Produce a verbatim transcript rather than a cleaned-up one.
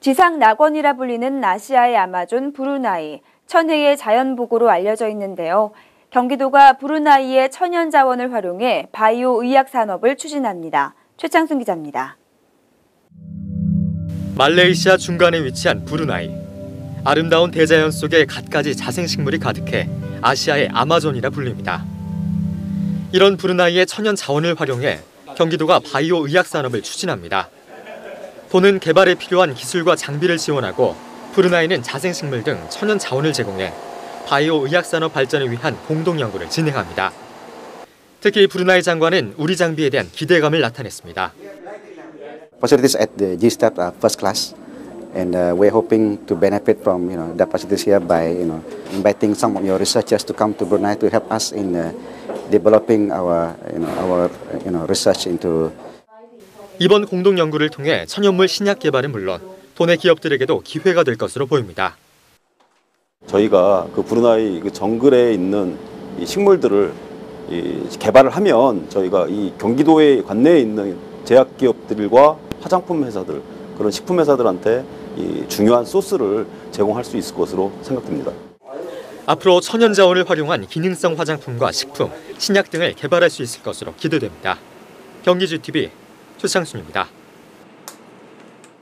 지상 낙원이라 불리는 아시아의 아마존 브루나이, 천혜의 자연보고로 알려져 있는데요. 경기도가 브루나이의 천연 자원을 활용해 바이오 의약 산업을 추진합니다. 최창순 기자입니다. 말레이시아 중간에 위치한 브루나이. 아름다운 대자연 속에 갖가지 자생식물이 가득해 아시아의 아마존이라 불립니다. 이런 브루나이의 천연 자원을 활용해 경기도가 바이오 의약 산업을 추진합니다. 도는 개발에 필요한 기술과 장비를 지원하고 브루나이는 자생식물 등 천연 자원을 제공해 바이오 의약 산업 발전을 위한 공동 연구를 진행합니다. 특히 브루나이 장관은 우리 장비에 대한 기대감을 나타냈습니다. Facilities at the G-STEP are first class, and uh, we're hoping to benefit from you know the facilities here by you know inviting some of your researchers to come to Brunei to help us in uh, developing our you know our you know research into. 이번 공동 연구를 통해 천연물 신약 개발은 물론 도내 기업들에게도 기회가 될 것으로 보입니다. 저희가 그 브루나이 그 정글에 있는 이 식물들을 이 개발을 하면 저희가 이 경기도의 관내에 있는 제약 기업들과 화장품 회사들, 그런 식품 회사들한테 이 중요한 소스를 제공할 수 있을 것으로 생각됩니다. 앞으로 천연 자원을 활용한 기능성 화장품과 식품, 신약 등을 개발할 수 있을 것으로 기대됩니다. 경기지티비 최창순입니다.